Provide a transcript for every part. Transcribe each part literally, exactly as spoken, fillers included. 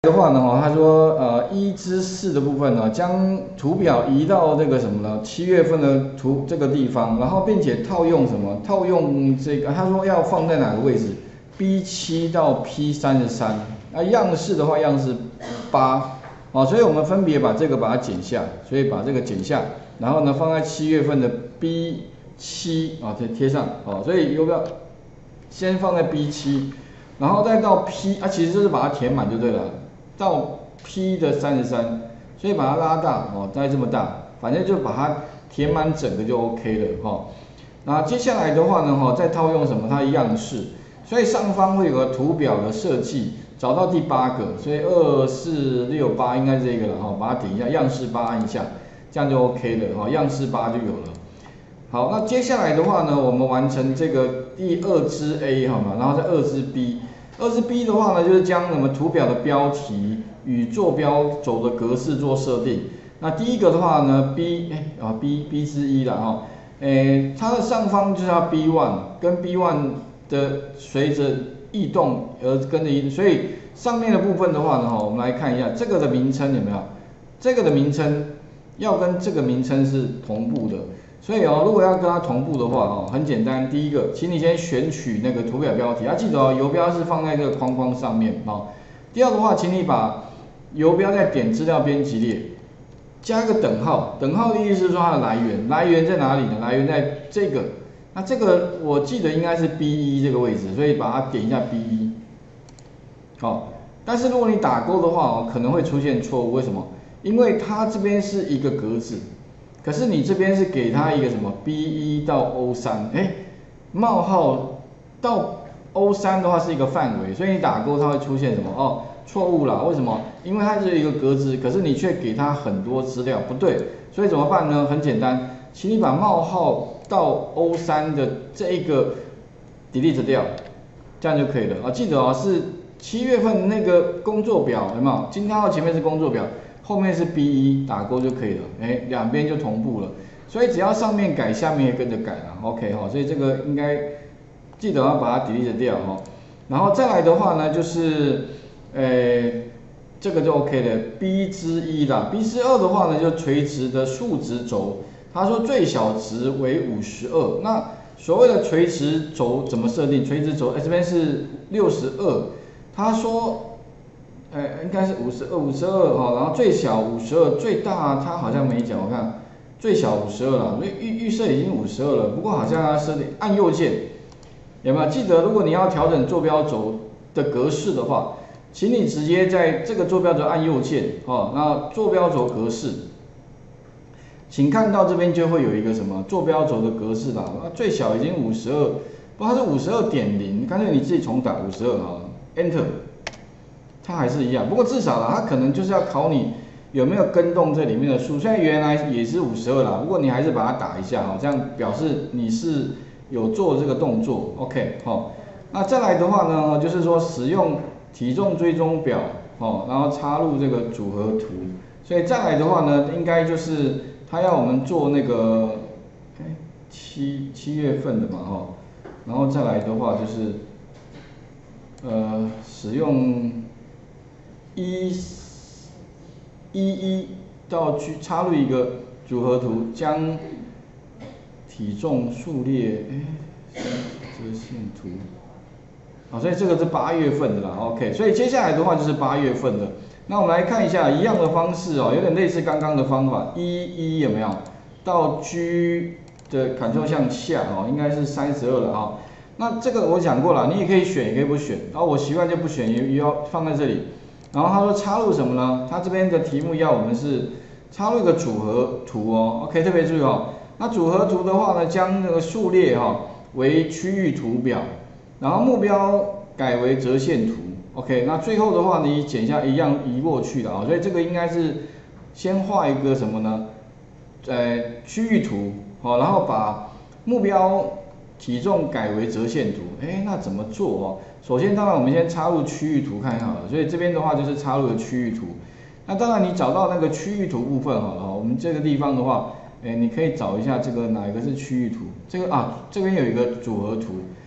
的话呢，哈，他说，呃，一之四的部分呢，将图表移到这个什么呢？七月份的图这个地方，然后并且套用什么？套用这个，他说要放在哪个位置 ？B 七到 P 三十三。那样式的话，样式八，哦，所以我们分别把这个把它剪下，所以把这个剪下，然后呢放在七月份的 B 七啊，贴贴上，哦，所以有没有？先放在 B 七，然后再到 P 啊，其实就是把它填满就对了。到 P 的三十三，所以把它拉大哦，大概这么大，反正就把它填满整个就 OK 了哈、哦。那接下来的话呢哈，再套用什么？它的样式，所以上方会有个图表的设计，找到第八个，所以二四六八应该是这个了哈、哦，把它点一下，样式八按一下，这样就 OK 了哈、哦，样式八就有了。好，那接下来的话呢，我们完成这个第二支 A 好吗？然后再二支 B。二支 B 的话呢，就是将我们图表的标题与坐标轴的格式做设定。那第一个的话呢 ，B 哎啊 B B 之一啦哈，诶，它的上方就是要 B 一 跟 B 一 的随着异动而跟着一，所以上面的部分的话呢，哈，我们来看一下这个的名称有没有？这个的名称要跟这个名称是同步的。所以哦，如果要跟它同步的话哦，很简单。第一个，请你先选取那个图表标题，要记得哦，游标是放在这个框框上面哦。第二的话，请你把游标再点资料编辑列，加个等号。等号的意思是说它的来源，来源在哪里呢？来源在这个。那这个我记得应该是 B 一 这个位置，所以把它点一下 B 一。好，但是如果你打勾的话哦，可能会出现错误。为什么？因为它这边是一个格子。可是你这边是给它一个什么 B 一 到 O 三，哎，冒号到 O 三的话是一个范围，所以你打勾它会出现什么？哦，错误啦，为什么？因为它是一个格子，可是你却给它很多资料，不对，所以怎么办呢？很简单，请你把冒号到 O 三的这一个 delete 掉，这样就可以了啊。记得啊，是七月份那个工作表，有没有？惊叹号前面是工作表。后面是 B 一 打勾就可以了，哎，两边就同步了，所以只要上面改，下面也跟着改了 ，OK 哈，所以这个应该记得要把它 delete 掉哈，然后再来的话呢，就是呃这个就 OK 了 ，B 之一啦 ，B 之二的话呢，就垂直的数值轴，他说最小值为五十二，那所谓的垂直轴怎么设定？垂直轴，哎这边是六十二，他说。呃，应该是五十二，五十二哈，然后最小五十二，最大它好像没讲，我看最小五十二了，预预设已经五十二了，不过好像要设定按右键，有没有记得？如果你要调整坐标轴的格式的话，请你直接在这个坐标轴按右键哦，那坐标轴格式，请看到这边就会有一个什么坐标轴的格式啦，那最小已经五十二，不过它是五十二点零，干脆你自己重打五十二好了 ，Enter。它还是一样，不过至少啦，它可能就是要考你有没有跟动这里面的数。虽然原来也是五十二啦，不过你还是把它打一下哈，这样表示你是有做这个动作 ，OK 好。那再来的话呢，就是说使用体重追踪表哦，然后插入这个组合图。所以再来的话呢，应该就是它要我们做那个哎七七月份的嘛哈，然后再来的话就是呃使用。一一一到去插入一个组合图，将体重数列哎折线图，好，所以这个是八月份的啦 ，OK， 所以接下来的话就是八月份的。那我们来看一下一样的方式哦，有点类似刚刚的方法，一一有没有？到 G 的 Ctrl 向下哦，应该是三十二了啊、哦。那这个我讲过了，你也可以选，也可以不选。然后我习惯就不选，也也要放在这里。然后他说插入什么呢？他这边的题目要我们是插入一个组合图哦 ，OK， 特别注意哦。那组合图的话呢，将那个数列哈、哦、为区域图表，然后目标改为折线图 ，OK。那最后的话你剪下一样移过去的啊、哦，所以这个应该是先画一个什么呢？呃，区域图，好、哦，然后把目标体重改为折线图，哎，那怎么做哦？首先，当然我们先插入区域图看好了，所以这边的话就是插入了区域图。那当然你找到那个区域图部分好了，我们这个地方的话，哎，你可以找一下这个哪一个是区域图，这个啊这边有一个组合图，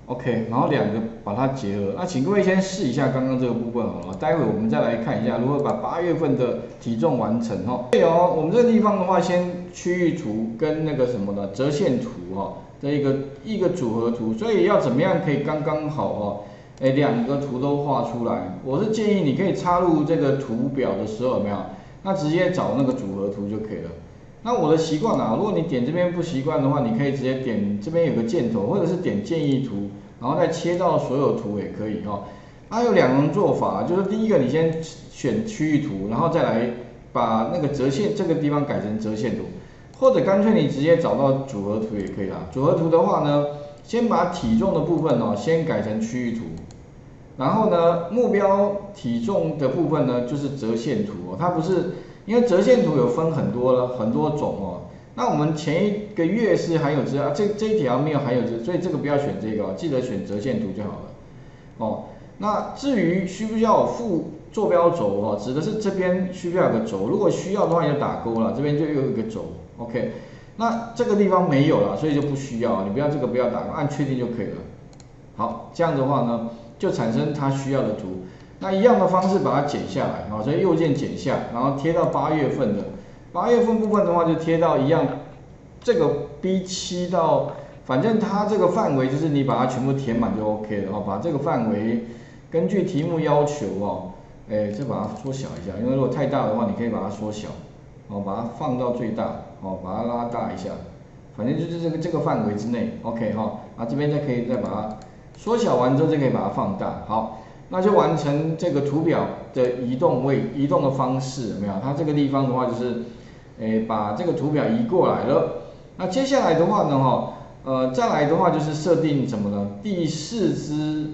OK， 然后两个把它结合。那请各位先试一下刚刚这个部分好了，待会我们再来看一下如何把八月份的体重完成哈。对哦，我们这个地方的话，先区域图跟那个什么的折线图哈，这一个一个组合图，所以要怎么样可以刚刚好哦？哎，两个图都画出来。我是建议你可以插入这个图表的时候有没有？那直接找那个组合图就可以了。那我的习惯啊，如果你点这边不习惯的话，你可以直接点这边有个箭头，或者是点建议图，然后再切到所有图也可以哈。它有两种做法，就是第一个你先选区域图，然后再来把那个折线这个地方改成折线图，或者干脆你直接找到组合图也可以啦。组合图的话呢，先把体重的部分哦，先改成区域图，然后呢，目标体重的部分呢就是折线图哦，它不是。因为折线图有分很多了很多种哦，那我们前一个月是含有折啊，这这一条没有含有折，所以这个不要选这个哦，记得选折线图就好了哦。那至于需不需要副坐标轴哦，指的是这边需不需要有个轴，如果需要的话你就打勾了，这边就又有一个轴 ，OK。那这个地方没有了，所以就不需要，你不要这个不要打勾，按确定就可以了。好，这样的话呢，就产生它需要的图。那一样的方式把它剪下来啊，所以右键剪下，然后贴到八月份的，八月份部分的话就贴到一样，这个 B 七 到，反正它这个范围就是你把它全部填满就 OK 了哦，把这个范围根据题目要求哦，哎，再把它缩小一下，因为如果太大的话，你可以把它缩小，哦，把它放到最大，哦，把它拉大一下，反正就是这个这个范围之内 ，OK 哈、哦，啊这边再可以再把它缩小完之后，就可以把它放大，好。那就完成这个图表的移动位移动的方式，有没有？它这个地方的话就是，诶，把这个图表移过来了。那接下来的话呢，哈，呃，再来的话就是设定什么呢？第四支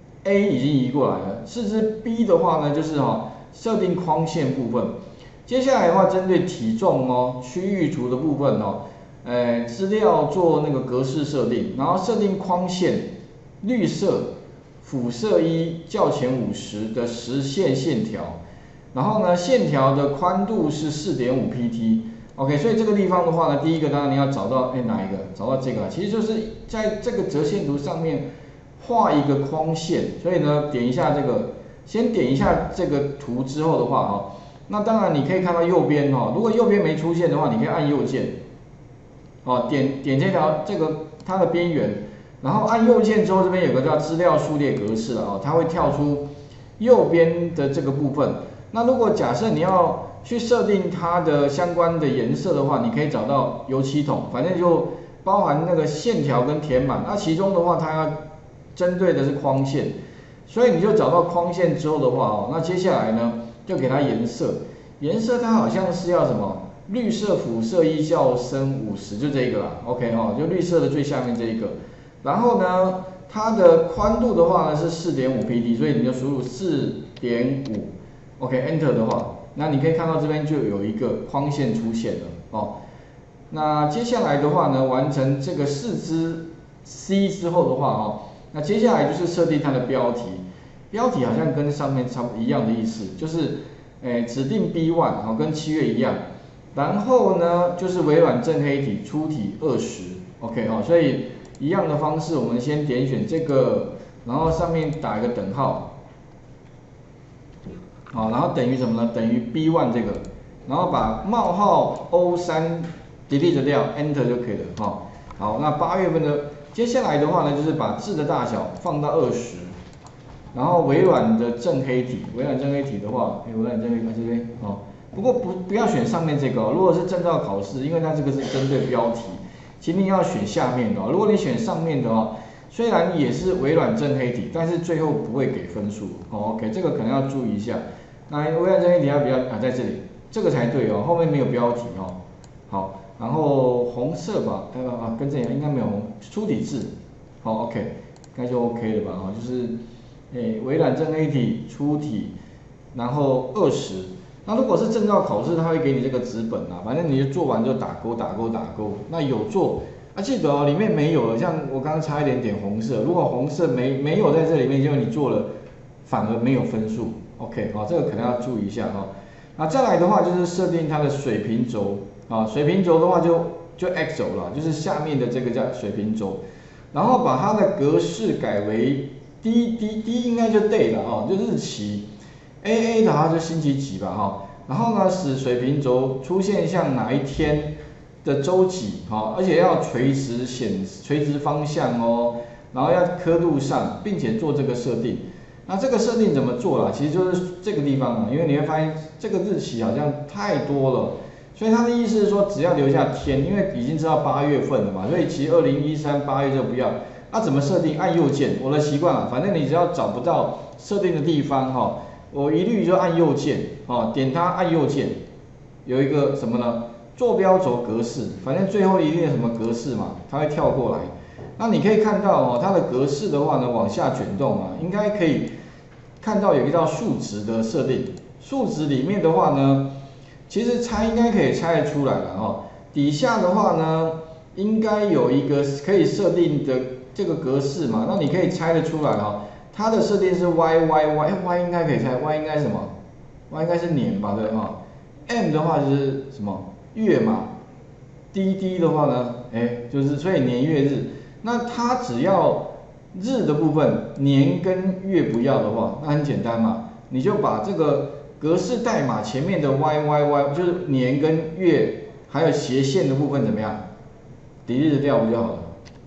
A 已经移过来了，四支 B 的话呢，就是哈设定框线部分。接下来的话，针对体重哦，区域图的部分哦，呃，资料做那个格式设定，然后设定框线，绿色。辐射一较前五十的实线线条，然后呢，线条的宽度是 四点五 P T。OK， 所以这个地方的话呢，第一个当然你要找到哎哪一个？找到这个，其实就是在这个折线图上面画一个框线。所以呢，点一下这个，先点一下这个图之后的话哈，那当然你可以看到右边哈，如果右边没出现的话，你可以按右键，哦，点点这条这个它的边缘。然后按右键之后，这边有个叫资料数列格式了哦，它会跳出右边的这个部分。那如果假设你要去设定它的相关的颜色的话，你可以找到油漆桶，反正就包含那个线条跟填满。那其中的话，它要针对的是框线，所以你就找到框线之后的话哦，那接下来呢，就给它颜色。颜色它好像是要什么？绿色辐射一较深五十，就这个啦 ，OK 哦，就绿色的最下面这一个。然后呢，它的宽度的话呢是 四点五 P T， 所以你就输入 四点五 ，OK Enter 的话，那你可以看到这边就有一个框线出现了哦。那接下来的话呢，完成这个四支 C 之后的话哦，那接下来就是设定它的标题，标题好像跟上面差不多一样的意思，就是诶指定 B 一 哦，跟七月一样。然后呢，就是微软正黑体粗体二十 ，OK 哦，所以。一样的方式，我们先点选这个，然后上面打一个等号，好，然后等于什么呢？等于 B 一 这个，然后把冒号 O 三 delete 掉 ，Enter 就可以了，哈。好，那八月份的接下来的话呢，就是把字的大小放到二十，然后微软的正黑体，微软正黑体的话，哎，微软正黑体这边，哦，不过不不要选上面这个哦，如果是证照考试，因为它这个是针对标题。请你要选下面的哦，如果你选上面的哦，虽然也是微软正黑体，但是最后不会给分数哦。OK， 这个可能要注意一下。那微软正黑体要比较啊，在这里，这个才对哦，后面没有标题哦。好，然后红色吧，看到啊，跟这里应该没有红，粗体字，好 OK， 应该就 OK 了吧？哦，就是诶，微软正黑体粗体，然后二十。那如果是证照考试，他会给你这个纸本啊，反正你就做完就打勾打勾打勾。那有做啊，记得哦，里面没有了，像我刚刚差一点点红色，如果红色没没有在这里面，就你做了反而没有分数 ，OK， 好、哦，这个可能要注意一下哈、哦。那再来的话就是设定它的水平轴啊，水平轴的话就就 X 轴了，就是下面的这个叫水平轴。 然后把它的格式改为 D D D 应该就 day 了哦，就日期 ，A A 的话就星期几吧哈。然后呢，使水平轴出现像哪一天的周几哈，而且要垂直显垂直方向哦，然后要刻度上，并且做这个设定。那这个设定怎么做啦？其实就是这个地方啊，因为你会发现这个日期好像太多了，所以他的意思是说，只要留下天，因为已经知道八月份了嘛，所以其实二零一三八月就不要。那、啊、怎么设定？按右键，我的习惯啊，反正你只要找不到设定的地方哈。我一律就按右键，哦，点它按右键，有一个什么呢？坐标轴格式，反正最后一定有什么格式嘛，它会跳过来。那你可以看到哦，它的格式的话呢，往下卷动啊，应该可以看到有一个叫数值的设定。数值里面的话呢，其实猜应该可以猜得出来了哦。底下的话呢，应该有一个可以设定的这个格式嘛，那你可以猜得出来哈。它的设定是 y y y y 应该可以猜 y 应该是什么 ？y 应该是年吧，对哈。m 的话就是什么月嘛 ，d d 的话呢，哎，就是所以年月日。那它只要日的部分年跟月不要的话，那很简单嘛，你就把这个格式代码前面的 y y y 就是年跟月还有斜线的部分怎么样？delete掉不就好了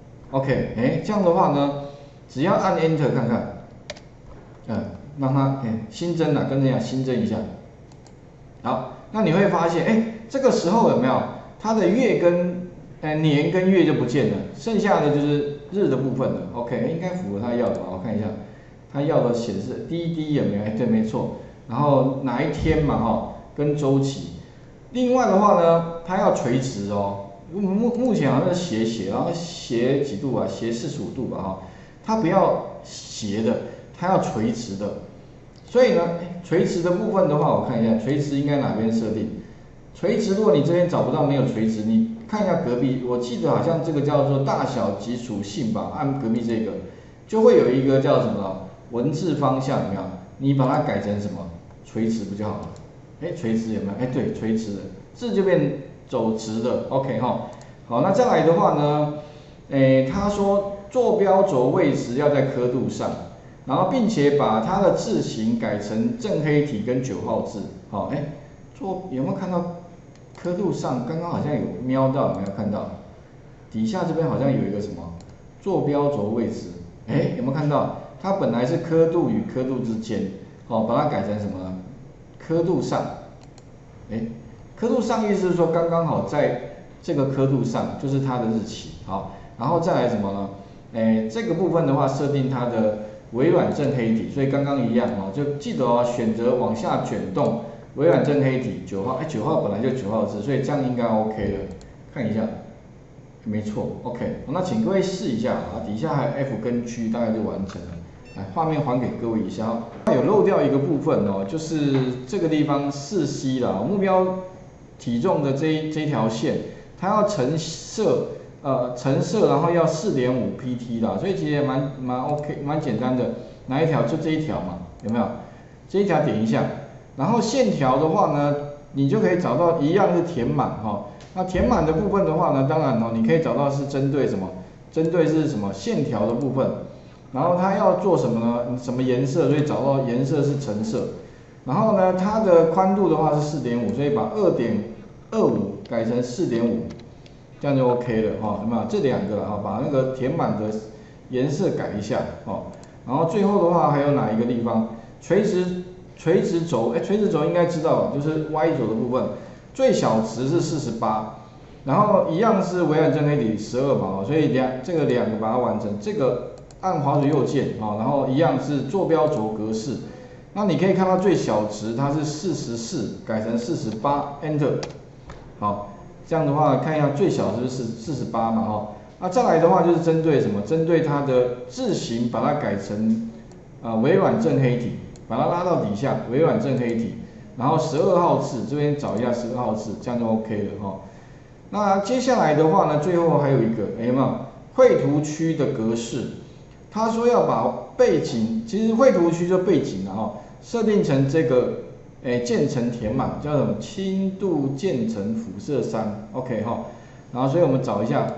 ？OK， 哎，这样的话呢，只要按 Enter 看看。嗯，让它哎新增了，跟着讲新增一下。好，那你会发现，哎，这个时候有没有它的月跟哎年跟月就不见了，剩下的就是日的部分了。OK， 应该符合它要的吧？我看一下，它要的显示 D D 有没有？哎，对，没错。然后哪一天嘛，哈，跟周期。另外的话呢，它要垂直哦。目目前好像是斜斜，然后斜几度啊？斜四十五度吧，哈。它不要斜的。它要垂直的，所以呢，垂直的部分的话，我看一下，垂直应该哪边设定？垂直，如果你这边找不到没有垂直，你看一下隔壁，我记得好像这个叫做大小及属性吧，按隔壁这个，就会有一个叫什么文字方向，有没有？你把它改成什么垂直不就好了？哎，垂直有没有？哎，对，垂直的字就变走直的 ，OK 哈。好，那再来的话呢，哎，他说坐标轴位置要在刻度上。然后，并且把它的字形改成正黑体跟九号字，好，哎，做有没有看到刻度上？刚刚好像有瞄到，有没有看到？底下这边好像有一个什么坐标轴位置，哎，有没有看到？它本来是刻度与刻度之间，好，把它改成什么呢？刻度上，哎，刻度上意思是说刚刚好在这个刻度上，就是它的日期，好，然后再来什么呢？哎，这个部分的话，设定它的微软正黑体，所以刚刚一样哦，就记得哦，选择往下卷动，微软正黑体九号，哎，九号本来就九号字，所以这样应该 OK 了。看一下，没错 ，OK。那请各位试一下啊，底下还有 F 跟 G， 大概就完成了。来，画面还给各位一下哦。有漏掉一个部分哦，就是这个地方四 C 啦，目标体重的这一这一条线，它要成色。呃，成色然后要 四点五 P T 啦，所以其实也蛮蛮 OK， 蛮简单的。哪一条？就这一条嘛，有没有？这一条点一下，然后线条的话呢，你就可以找到一样是填满哈、哦。那填满的部分的话呢，当然哦，你可以找到是针对什么？针对是什么线条的部分，然后它要做什么呢？什么颜色？所以找到颜色是橙色。然后呢，它的宽度的话是 四点五，所以把 二点二五 改成 四点五。这样就 OK 了哈，有没有？这两个了哈，把那个填满的颜色改一下哦。然后最后的话还有哪一个地方？垂直垂直轴，哎，垂直轴应该知道了，就是 Y 轴的部分，最小值是四十八，然后一样是微软正黑体十二嘛，所以两这个两个把它完成，这个按滑鼠右键啊，然后一样是坐标轴格式。那你可以看到最小值它是四十四，改成四十八 ，Enter， 好。这样的话，看一下最小值是四十八嘛，哈。那再来的话就是针对什么？针对它的字形，把它改成啊、呃、微软正黑体，把它拉到底下，微软正黑体，然后十二号字这边找一下十二号字，这样就 OK 了哈。那接下来的话呢，最后还有一个，哎有没有？绘图区的格式，他说要把背景，其实绘图区就背景了哈，设定成这个。哎，渐层填满叫什么？轻度渐层辐射三 ，OK 哈。然后，所以我们找一下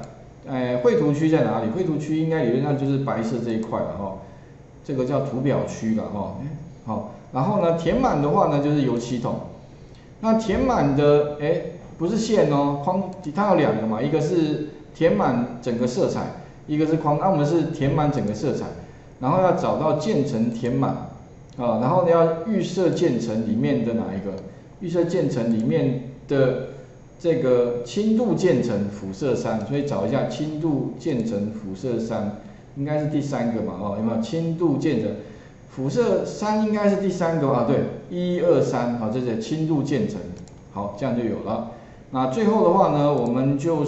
哎，绘图区在哪里？绘图区应该理论上就是白色这一块了哈，这个叫图表区了哈。好，然后呢，填满的话呢就是油漆桶。那填满的，哎，不是线哦，框它有两个嘛，一个是填满整个色彩，一个是框。那我们是填满整个色彩，然后要找到渐层填满啊，然后呢要预设渐层里面的哪一个？预设渐层里面的这个轻度渐层辐射三，所以找一下轻度渐层辐射三，应该是第三个嘛，哦，有没有轻度渐层？辐射三应该是第三个啊，对，一二三，好，这是轻度渐层，好，这样就有了。那最后的话呢，我们就是，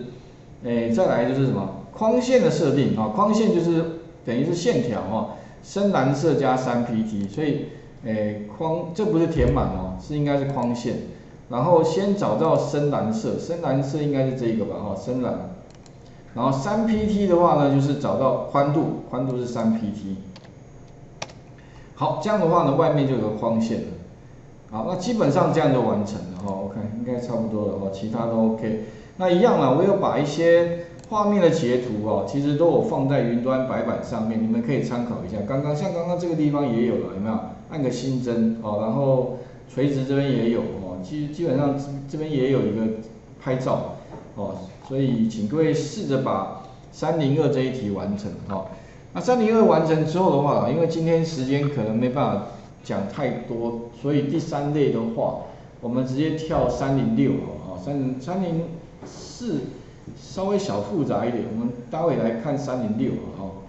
诶，再来就是什么框线的设定啊，框线就是等于是线条哦，深蓝色加三 P T， 所以，诶，框这不是填满哦，是应该是框线。然后先找到深蓝色，深蓝色应该是这个吧，哈，深蓝。然后三 P T 的话呢，就是找到宽度，宽度是三 P T。好，这样的话呢，外面就有个框线了。好，那基本上这样就完成了哈。OK， 应该差不多了哈，其他都 OK。那一样啦，我有把一些画面的截图哦，其实都有放在云端白板上面，你们可以参考一下。刚刚像刚刚这个地方也有了，有没有？按个新增哦，然后垂直这边也有哦，基基本上这边也有一个拍照哦，所以请各位试着把三零二这一题完成哦。那三零二完成之后的话，因为今天时间可能没办法讲太多，所以第三类的话，我们直接跳三零六哦，三三零四稍微小复杂一点，我们待会来看三零六哦。